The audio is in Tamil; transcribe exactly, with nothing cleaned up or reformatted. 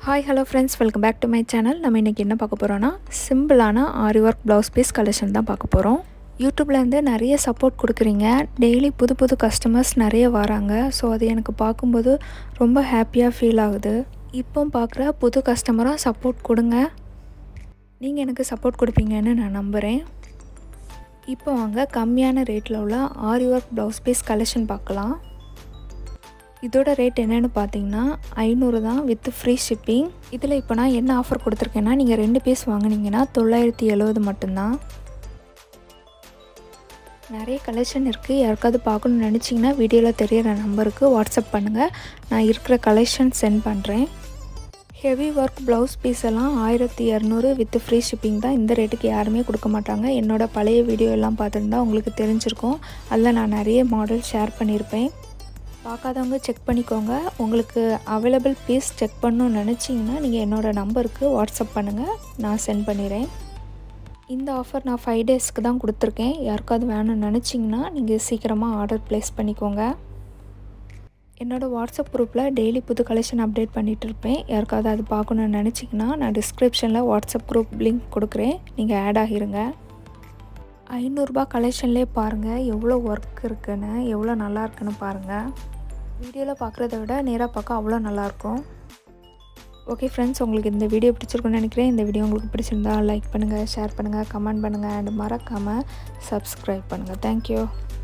Hi, hello friends, welcome back to my channel. நம்ம இன்னைக்கு என்ன பார்க்க போறோம்னா சிம்பிளான aari work blouse piece collection தான் பார்க்க போறோம். YouTubeல இருந்து நிறைய சப்போர்ட் கொடுக்குறீங்க. டெய்லி புது புது கஸ்டமர்ஸ் நிறைய வராங்க. ஸோ அது எனக்கு பார்க்கும்போது ரொம்ப ஹாப்பியாக ஃபீல் ஆகுது. இப்போ பார்க்குற புது கஸ்டமராக சப்போர்ட் கொடுங்க. நீங்கள் எனக்கு சப்போர்ட் கொடுப்பீங்கன்னு நான் நம்புகிறேன். இப்போ வாங்க கம்மியான ரேட்டில் உள்ள aari work blouse piece collection பார்க்கலாம். இதோட ரேட் என்னென்னு பார்த்தீங்கன்னா ஐநூறு தான் வித் ஃப்ரீ ஷிப்பிங். இதில் இப்போ நான் என்ன ஆஃபர் கொடுத்துருக்கேன்னா நீங்கள் ரெண்டு பீஸ் வாங்கினீங்கன்னா தொள்ளாயிரத்தி எழுபது மட்டும்தான். நிறைய கலெக்ஷன் இருக்குது. யாருக்காவது பார்க்கணுன்னு நினச்சிங்கன்னா வீடியோவில் தெரியிற நம்பருக்கு வாட்ஸ்அப் பண்ணுங்கள். நான் இருக்கிற கலெக்ஷன் சென்ட் பண்ணுறேன். ஹெவி ஒர்க் ப்ளவுஸ் பீஸ் எல்லாம் ஆயிரத்தி இரநூறு வித் ஃப்ரீ ஷிப்பிங் தான். இந்த ரேட்டுக்கு யாருமே கொடுக்க மாட்டாங்க. என்னோடய பழைய வீடியோ எல்லாம் பார்த்துருந்தா உங்களுக்கு தெரிஞ்சிருக்கும். அதில் நான் நிறைய மாடல் ஷேர் பண்ணியிருப்பேன். பார்க்காதவங்க செக் பண்ணிக்கோங்க. உங்களுக்கு அவைலபிள் பீஸ் செக் பண்ணணும்னு நினச்சிங்கன்னா நீங்கள் என்னோடய நம்பருக்கு வாட்ஸ்அப் பண்ணுங்கள், நான் சென்ட் பண்ணிடுறேன். இந்த ஆஃபர் நான் ஃபைவ் டேஸ்க்கு தான் கொடுத்துருக்கேன். யாருக்காவது வேணும்னு நினச்சிங்கன்னா நீங்கள் சீக்கிரமாக ஆர்டர் ப்ளேஸ் பண்ணிக்கோங்க. என்னோடய வாட்ஸ்அப் குரூப்பில் டெய்லி புது கலெக்ஷன் அப்டேட் பண்ணிகிட்டு இருப்பேன். யாருக்காவது அது பார்க்கணுன்னு நினச்சிங்கன்னா நான் டிஸ்கிரிப்ஷனில் வாட்ஸ்அப் குரூப் லிங்க் கொடுக்குறேன், நீங்கள் ஆட் ஆகிருங்க. ஐநூறுரூபா கலெக்ஷன்லேயே பாருங்கள் எவ்வளோ ஒர்க் இருக்குன்னு, எவ்வளோ நல்லா இருக்குன்னு பாருங்கள். வீடியோவில் பார்க்குறத விட நேராக பார்க்க அவ்வளோ நல்லாயிருக்கும். ஓகே ஃப்ரெண்ட்ஸ், உங்களுக்கு இந்த வீடியோ பிடிச்சிருக்குன்னு நினைக்கிறேன். இந்த வீடியோ உங்களுக்கு பிடிச்சிருந்தா லைக் பண்ணுங்கள், ஷேர் பண்ணுங்கள், கமெண்ட் பண்ணுங்கள் அண்ட் மறக்காமல் சப்ஸ்கிரைப் பண்ணுங்கள். தேங்க்யூ.